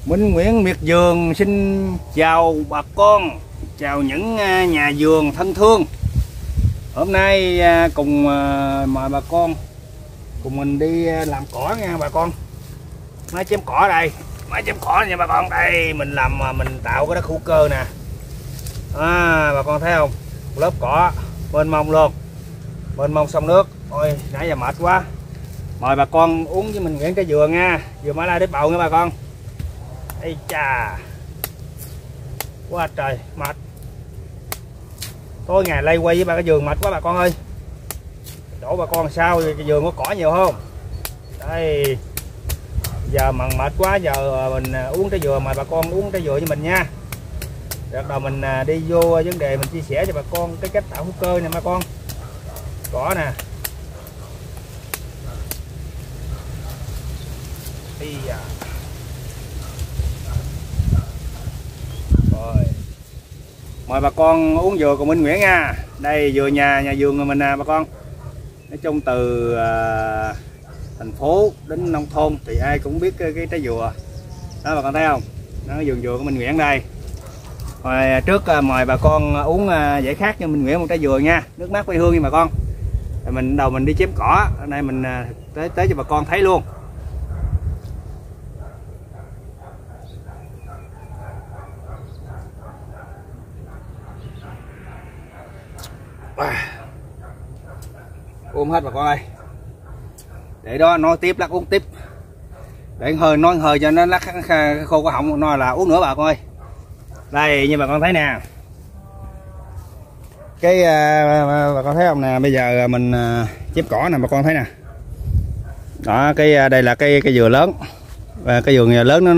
Minh Nguyễn miệt vườn xin chào bà con, chào những nhà vườn thân thương. Hôm nay cùng mời bà con cùng mình đi làm cỏ nha bà con. Máy chém cỏ đây, máy chém cỏ nha bà con. Đây mình tạo cái đất hữu cơ nè. Bà con thấy không? Một lớp cỏ mênh mông luôn, mênh mông sông nước. Ôi nãy giờ mệt quá. Mời bà con uống với mình Nguyễn cái dừa nha, dừa Mã Lai Đế Bầu nha bà con. Ây chà, quá trời mệt. Tối ngày lay quay với bà cái vườn mệt quá bà con ơi. Chỗ bà con sao cái vườn có cỏ nhiều không? Đây giờ mặn mệt quá, giờ mình uống trái dừa, mời bà con uống trái dừa với mình nha. Bắt đầu mình đi vô vấn đề mình chia sẻ cho bà con cái cách tạo hữu cơ nè bà con. Cỏ nè. Rồi. Mời bà con uống dừa của Minh Nguyễn nha. Đây dừa nhà vườn của mình nè bà con. Nói chung từ thành phố đến nông thôn thì ai cũng biết cái trái dừa. Đó bà con thấy không? Nó vườn dừa của Minh Nguyễn đây. Rồi trước mời bà con uống giải khát cho Minh Nguyễn một trái dừa nha, nước mát quê hương nha bà con. Rồi mình đầu mình đi chém cỏ, ở đây mình tới cho bà con thấy luôn. Uống hết bà con ơi. Để đó nói tiếp, lắc uống tiếp. Để nói hơi cho nó lắc khô cái họng, nói là uống nữa bà con ơi. Đây như bà con thấy nè. Cái bà con thấy không nè, bây giờ mình chém cỏ nè bà con thấy nè. Đó, cái đây là cái dừa lớn. Và cái dừa lớn nó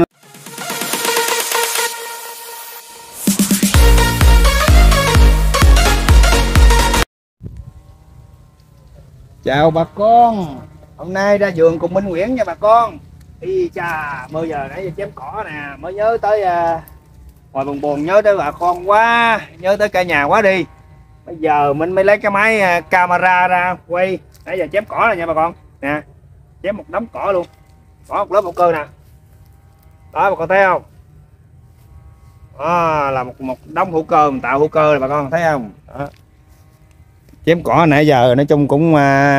chào bà con, hôm nay ra vườn cùng Minh Nguyễn nha bà con. Đi chà, bây giờ nãy giờ chém cỏ nè, mới nhớ tới hồi buồn nhớ tới bà con quá, nhớ tới cả nhà quá đi. Bây giờ mình mới lấy cái máy camera ra quay, nãy giờ chém cỏ rồi nha bà con. Nè, chém một đống cỏ luôn, cỏ một lớp hữu cơ nè. Đó bà con thấy không? Đó, là một đống hữu cơ, mình tạo hữu cơ rồi bà con thấy không? Đó. Chém cỏ nãy giờ nói chung cũng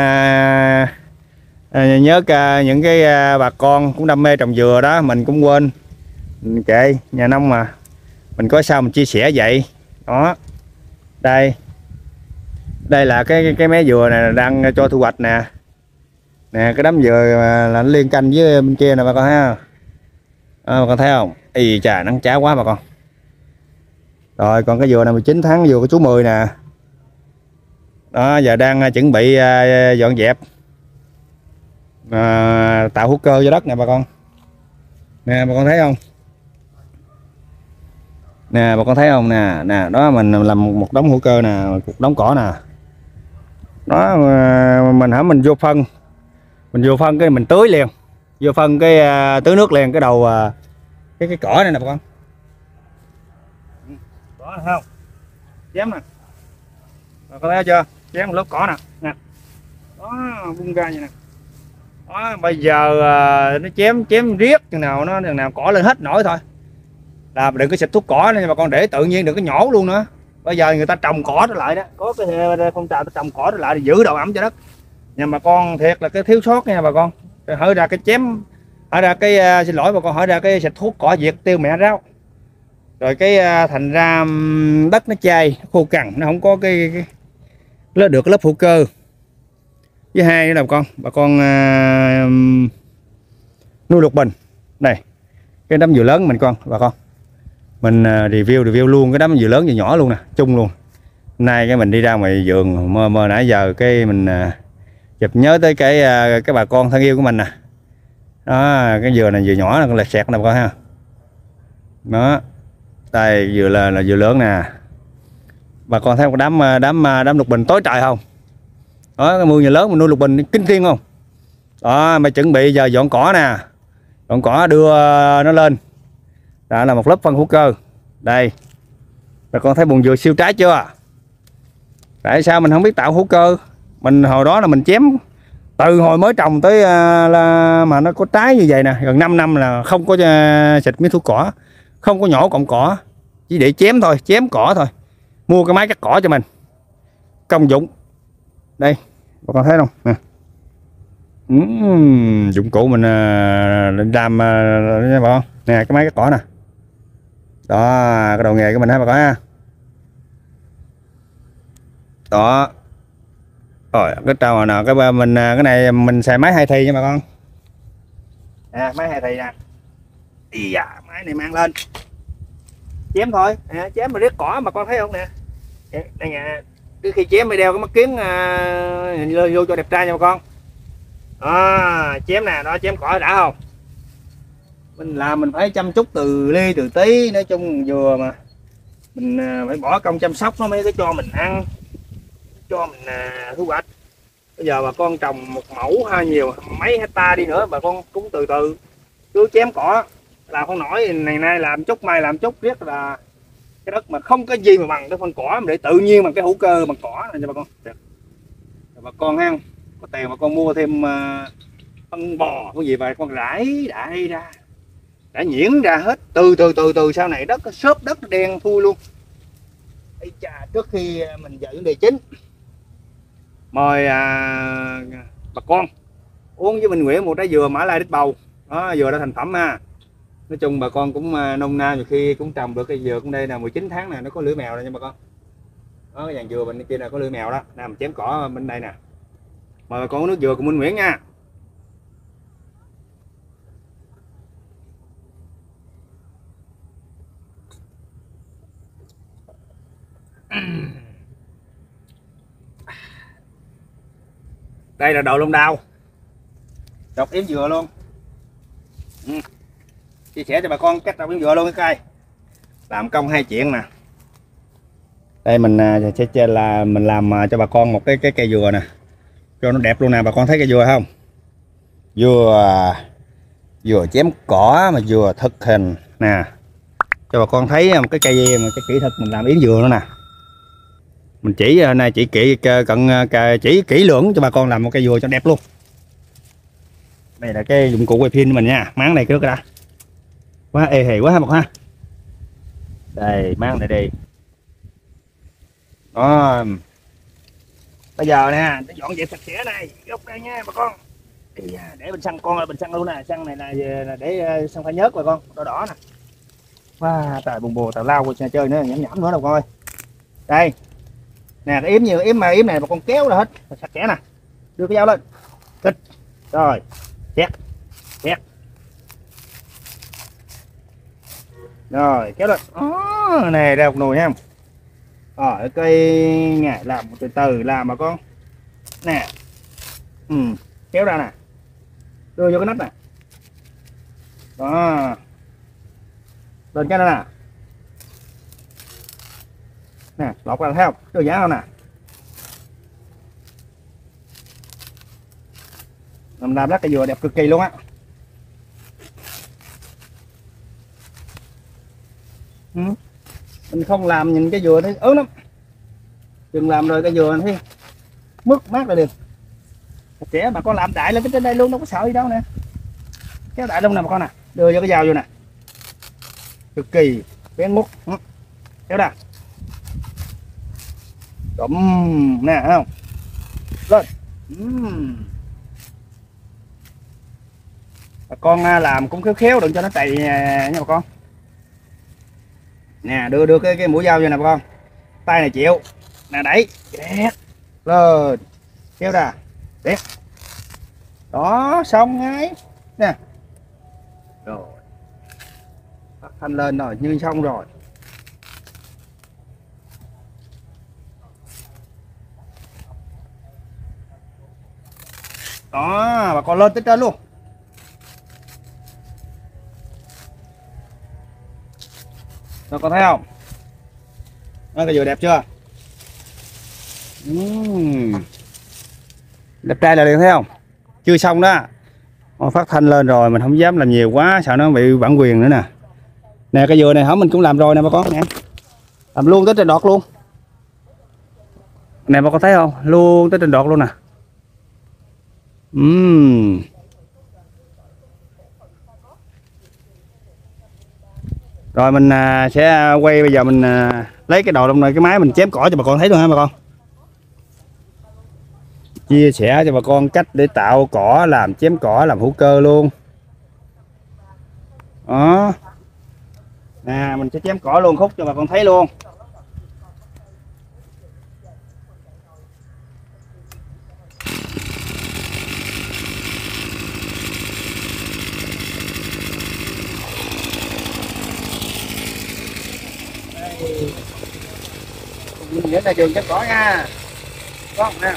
nhớ những cái bà con cũng đam mê trồng dừa đó, mình cũng quên, mình kệ nhà nông mà mình có sao mình chia sẻ vậy. Đó, đây là cái mé dừa này đang cho thu hoạch nè. Nè cái đám dừa là nó liên canh với bên kia nè bà con thấy không? Bà con thấy không? Ý chà, nắng cháo quá bà con. Rồi còn cái dừa này 19 tháng, dừa của chú Mười nè. Đó, giờ đang chuẩn bị dọn dẹp tạo hữu cơ cho đất nè bà con. Nè bà con thấy không? Nè bà con thấy không nè, đó mình làm một đống hữu cơ nè, một đống cỏ nè. Đó mình vô phân. Mình vô phân cái mình tưới liền. Vô phân cái tưới nước liền cái đầu cái cỏ này nè bà con. Đó thấy không? Chém nè. Bà con thấy chưa? Chém một lớp cỏ nè. Đó, bung ra vậy nè. Đó, bây giờ nó chém riết chừng nào cỏ lên hết nổi thôi. Là đừng có xịt thuốc cỏ nữa bà con, để tự nhiên đừng có nhổ luôn nữa. Bây giờ người ta trồng cỏ trở lại đó, có cái phong trào trồng cỏ trở lại để giữ độ ẩm cho đất. nhà bà con thiệt là cái thiếu sót nha bà con. Hỏi ra cái chém, hỏi ra cái xin lỗi bà con, hỏi ra cái xịt thuốc cỏ diệt tiêu mẹ rau, rồi cái thành ra đất nó chai khô cằn, nó không có cái nó được cái lớp hữu cơ. Với hai nữa là bà con nuôi lục bình này, cái đám dừa lớn mình bà con mình review luôn cái đám dừa lớn dừa nhỏ luôn nè, chung luôn. Nay cái mình đi ra ngoài vườn mơ nãy giờ cái mình chụp nhớ tới cái bà con thân yêu của mình nè. Đó, cái dừa này dừa nhỏ là con lẹt xẹt nè bà con ha. Đó, đây dừa là dừa lớn nè. Bà con thấy một đám lục bình tối trời không? Đó, cái mưa nhà lớn mình nuôi lục bình kinh thiên không? Đó, mày chuẩn bị giờ dọn cỏ nè, dọn cỏ đưa nó lên. Đó là một lớp phân hữu cơ. Đây, bà con thấy bùn dừa siêu trái chưa? Tại sao mình không biết tạo hữu cơ? Mình hồi đó là mình chém từ hồi mới trồng tới là mà nó có trái như vậy nè, gần 5 năm là không có xịt mấy thuốc cỏ, không có nhổ cọng cỏ, chỉ để chém thôi, chém cỏ thôi. Mua cái máy cắt cỏ cho mình công dụng đây, bà con thấy không nè. Dụng cụ mình làm nha bà con nè, cái máy cắt cỏ nè đó, cái đầu nghề của mình ha bà con ha. Đó rồi cái trâu nào cái mình cái này mình xài máy 2 thì nha bà con nè, máy 2 thì nè. Ý da, máy này mang lên chém thôi nè, chém mà riết cỏ mà con thấy không nè. Đây nè, trước khi chém mới đeo cái mắt kiến vô cho đẹp trai nha bà con. Chém nè, đó chém cỏ đã không. Mình làm mình phải chăm chút từ ly từ tí, nói chung vừa mà mình phải bỏ công chăm sóc nó mới có cho mình ăn, cho mình thu hoạch. Bây giờ bà con trồng một mẫu hay nhiều mấy hecta đi nữa bà con cũng từ từ cứ chém cỏ, làm không nổi này nay làm chút mai làm chút, riết là cái đất mà không có gì mà bằng cái phân cỏ, mà để tự nhiên bằng cái hữu cơ bằng cỏ này cho bà con. Rồi bà con ha, có tiền mà con mua thêm phân bò cái gì vậy con rải đại ra, đã nhuyễn ra hết, từ sau này đất xốp đất đen thui luôn. Ây chà, trước khi mình vào vấn đề chính, mời bà con uống với Minh Nguyễn một trái dừa Mã Lai Đít Bầu đó, dừa đã thành phẩm ha. Nói chung bà con cũng nông na nhiều khi cũng trồng được cây dừa cũng đây là 19 tháng này nó có lưỡi mèo rồi nha bà con. Đó, cái dàn dừa bên kia là có lưỡi mèo đó, nằm chém cỏ bên đây nè. Mời bà con uống nước dừa của Minh Nguyễn nha. Đây là đồ lông đào, độc yếm dừa luôn. Chia sẻ cho bà con cách độc yếm dừa luôn cái cây, làm công 2 chuyện nè. Đây mình sẽ là mình làm cho bà con một cái cây dừa nè, cho nó đẹp luôn nè. Bà con thấy cây dừa không, dừa chém cỏ mà dừa thực hình nè, cho bà con thấy một cái cây mà cái kỹ thuật mình làm yếm dừa nữa nè. Mình chỉ này chỉ chỉ kỹ lưỡng cho bà con làm một cây dừa cho đẹp luôn. Đây là cái dụng cụ quay phim của mình nha, máng này trước đã quá ê hề quá ha một ha. Đây máng này đi đó. Bây giờ nè để dọn dẹp sạch sẽ này gốc đây nha bà con. Để bình xăng con, bình xăng luôn nè, xăng này là để xăng phải nhớt bà con, đỏ đỏ nè. Wow, trời bùn bồ tào lao qua chơi nữa, nhảm nhảm nữa đâu con ơi. Đây nè, cái yếm nhiều yếm mà yếm này bà con kéo ra hết sạch sẽ nè, đưa cái dao lên kích rồi xét xét rồi kéo lên này ra một nồi nha. Ở cây ngải làm từ từ làm bà con nè, kéo ra nè, đưa vô cái nắp nè đó, lên cái đó nè nè, lọt ra thấy không, đưa giá không nè. Mình làm lát cây dừa đẹp cực kỳ luôn á. Mình không làm nhìn cái dừa thấy ớn lắm, đừng làm rồi cây dừa thấy mướt mát là được. Trẻ bà con làm đại lên cái trên đây luôn, đâu có sợ gì đâu nè, kéo đại luôn nè bà con nè, đưa vô cái dao vô nè, cực kỳ bén mút, kéo ra đụng nè, thấy không, lên. Bà con làm cũng khéo khéo, đừng cho nó tày nha bà con nè, đưa cái mũi dao vô nè bà con, tay này chịu nè, đẩy đẹp lên, kéo ra đẹp đó, xong ngay nè, rồi tắt thanh lên rồi, như xong rồi. Đó bà con lên tới trên luôn. Rồi con thấy không, nó cái dừa đẹp chưa, đẹp trai là liền, thấy không, chưa xong đó. Phát thanh lên rồi mình không dám làm nhiều quá, sợ nó bị bản quyền nữa nè. Nè cái dừa này hả, mình cũng làm rồi nè bà con nè, làm luôn tới trên đọt luôn nè bà con thấy không, luôn tới trên đọt luôn nè Ừm. Rồi mình sẽ quay, bây giờ mình lấy cái đầu trong này, cái máy mình chém cỏ cho bà con thấy luôn ha bà con. Chia sẻ cho bà con cách để tạo cỏ, làm chém cỏ, làm hữu cơ luôn. Đó. Nè, mình sẽ chém cỏ luôn, khúc cho bà con thấy luôn. Mình đến đây trường chém cỏ nha. Có nè.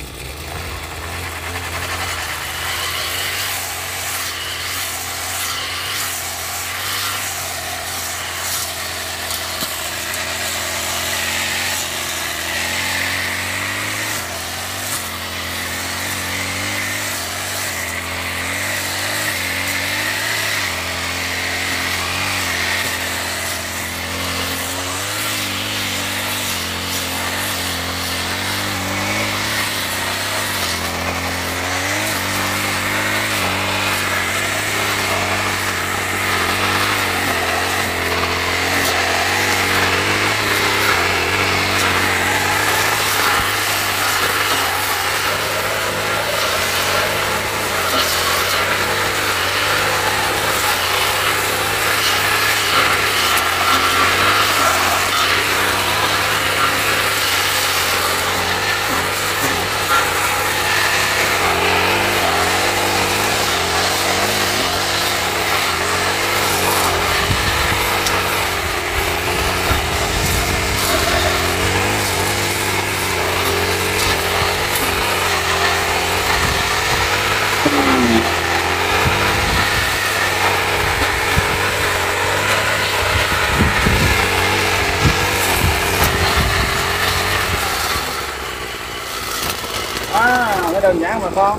Cái đơn giản bà con.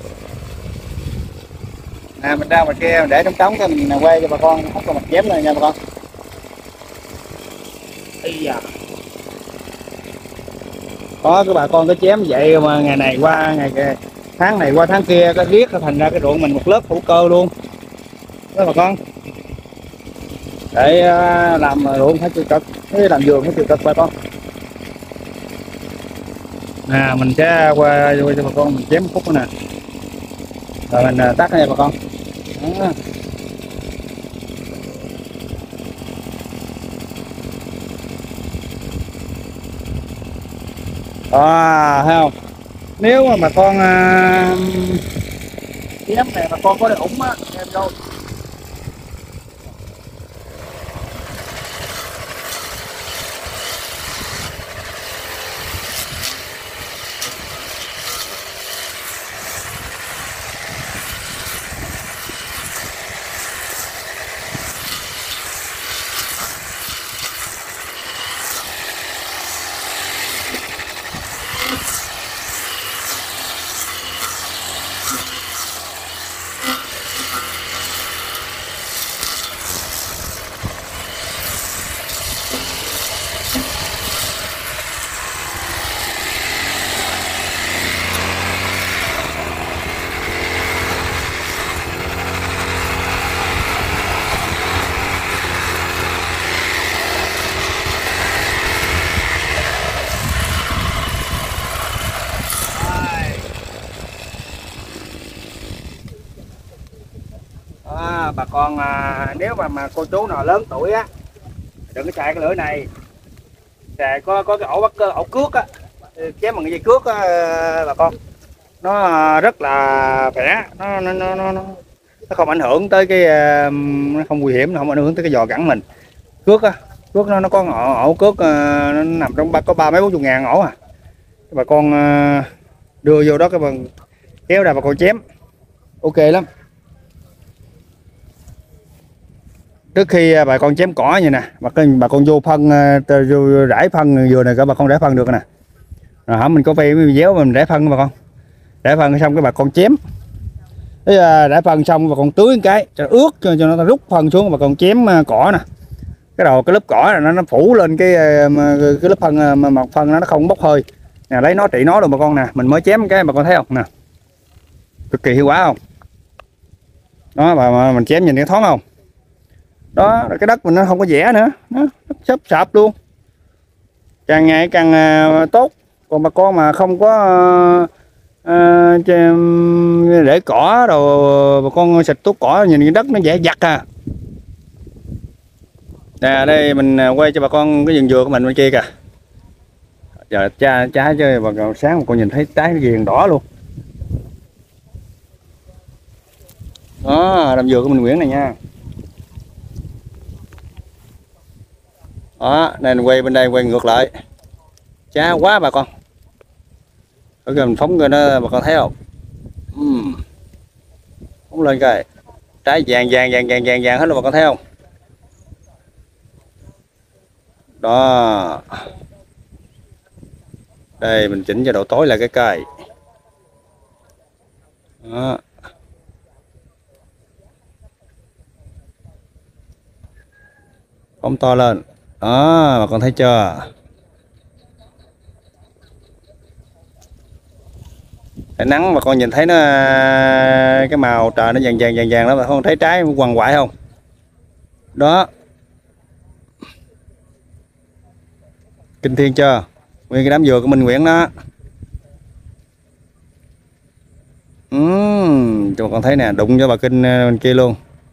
Nè, mình ra ngoài kia để trong trống, cái mình quay cho bà con hút vào mặt chém này nha bà con. Ây da. Có cái bà con cái chém vậy mà ngày này qua ngày kia, tháng này qua tháng kia cái riết thành ra cái ruộng mình một lớp hữu cơ luôn đó bà con. Để làm ruộng phải chịu cực, làm vườn phải chịu cực bà con. Nè, mình sẽ qua cho bà con mình chém một phút nữa nè, rồi mình tắt nha bà con. Đó. Thấy không, nếu mà bà con chém này bà con có để ủng á em đâu. Bà con nếu mà cô chú nào lớn tuổi á đừng có xài cái lưỡi này, xài có cái ổ cước á, chém bằng cái dây cước á bà con. Nó rất là khỏe, nó không ảnh hưởng tới cái nó không nguy hiểm, nó không ảnh hưởng tới cái giò cẳng mình. Cước á, cước nó có ổ cước, nó nằm trong có 30-40 ngàn ổ à. Bà con đưa vô đó cái bằng kéo ra bà con chém ok lắm. Trước khi bà con chém cỏ như nè, bà con vô phân, vô rải phân vừa này các bà con rải phân được nè. Rồi hả, mình có phi mới déo mình rải phân bà con. Rải phân xong cái bà con chém. Rải phân xong bà con tưới một cái cho ướt cho nó rút phân xuống, bà con chém cỏ nè. Cái đầu cái lớp cỏ này nó phủ lên cái lớp phân mà phân nó không bốc hơi. Nè, lấy nó trị nó được bà con nè, mình mới chém cái bà con thấy không nè. cực kỳ hiệu quả không đó, mà mình chém nhìn cái thoáng không đó, cái đất mình nó không có vẽ nữa, nó xấp sạp luôn, càng ngày càng tốt. Còn bà con mà không có để cỏ đồ, bà con xịt thuốc cỏ nhìn cái đất nó dễ giặt à. Nè đây mình quay cho bà con cái vườn dừa của mình bên kia kìa. Giờ trái chơi bà con sáng mà con nhìn thấy trái nó viền đỏ luôn. Đó, đầm dừa của mình Nguyễn này nha. Đó, nên quay bên đây quay ngược lại. Chá quá bà con. Ở gần phóng rồi đó bà con thấy không? Phóng lên coi. Trái vàng hết luôn bà con thấy không? Đó. Đây mình chỉnh cho độ tối lại cái cây. Đó. Phóng to lên. Đó, bà con thấy chưa? Cái nắng mà con nhìn thấy nó cái màu trời nó vàng đó, bà con thấy trái quằn quại không? Đó. Kinh thiên chưa? Nguyên cái đám dừa của Minh Nguyễn đó. Cho bà con thấy nè, đụng cho bà kinh bên kia luôn.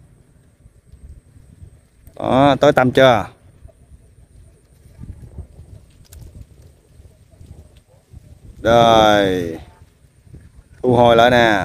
Đó, tối tăm chưa? Rồi. Thu hồi lại nè.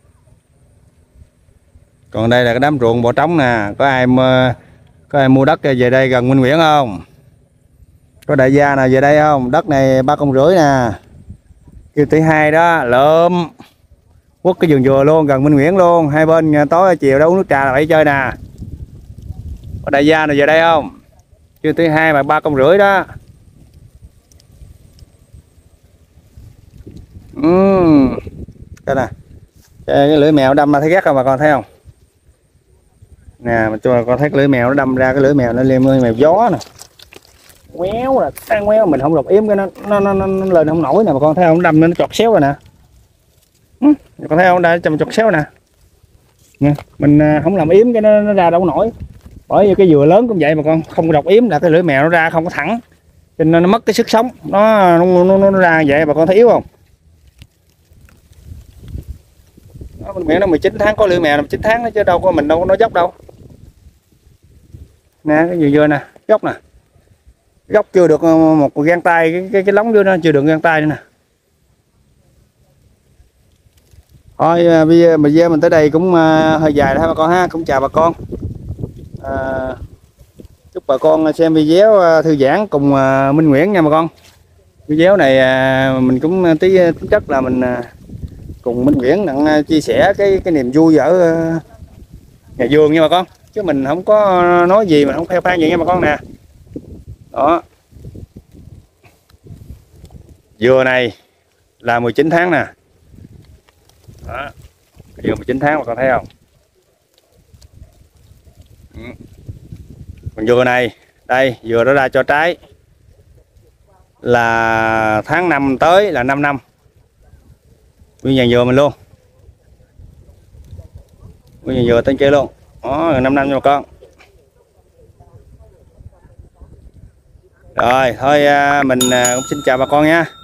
Còn đây là cái đám ruộng bỏ trống nè, có ai mua đất về đây gần Minh Nguyễn không? Có đại gia nào về đây không? Đất này 3,5 công nè. Kêu tỷ 2 đó, lượm. Quất cái vườn dừa luôn, gần Minh Nguyễn luôn, hai bên tối chiều đâu uống nước trà là phải chơi nè. Có đại gia nào về đây không? Kêu tỷ 2 mà 3,5 công đó. Cái nè. Cái lưỡi mèo đâm ra thấy ghét không bà con thấy không? Nè, mà cho con thấy cái lưỡi mèo nó đâm ra, cái lưỡi mèo nó lên mèo gió nè. Quéo là tan quéo, mình không đọc yếm cái nó lên không nổi nè bà con thấy không, đâm nó chọt xéo rồi nè. Con thấy không, đã chầm chọt xéo nè. Nè, mình không làm yếm cái nó ra đâu nổi. Bởi vì cái dừa lớn cũng vậy mà con không đọc yếm là cái lưỡi mèo nó ra không có thẳng, cho nên nó mất cái sức sống, nó ra vậy bà con thấy yếu không? Đó, mình mẹ nó 19 tháng có lưỡi mèo là 19 tháng đó, chứ đâu có mình đâu có nói dốc đâu. Nè cái dừa nè, gốc nè, gốc chưa được một gang tay, cái lóng vô nó chưa được gang tay nữa nè. Thôi bây giờ video mình tới đây cũng hơi dài đó bà con ha, cũng chào bà con. Chúc bà con xem video thư giãn cùng Minh Nguyễn nha bà con. Video này mình cũng tính chất là mình cùng Minh Nguyễn đặng chia sẻ cái niềm vui ở nhà vườn nha bà con, chứ mình không có nói gì, mình không theo phan gì nha bà con nè. Đó, dừa này là 19 tháng nè. Đó, dừa 19 tháng bà con thấy không? Còn dừa này đây, dừa nó ra cho trái là tháng 5 tới là 5 năm nguyên vàng dừa mình luôn, nguyên vàng dừa tên kia luôn. Đó, 5 năm nha bà con. Rồi thôi mình cũng xin chào bà con nha.